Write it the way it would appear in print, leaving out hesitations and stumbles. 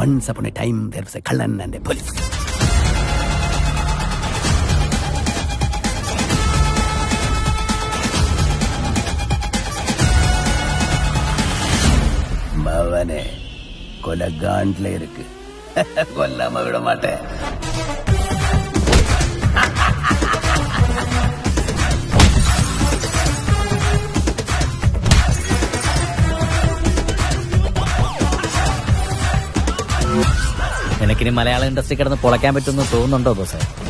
once upon a time there was a Kallan and a police. Mavane, kola gantla irukku. Kollama vida maate. നിനക്കിനി Malayala industry കിടന്ന് പൊളയ്ക്കാൻ പറ്റുമെന്ന് തോന്നുന്നുണ്ടോ ബോസേ?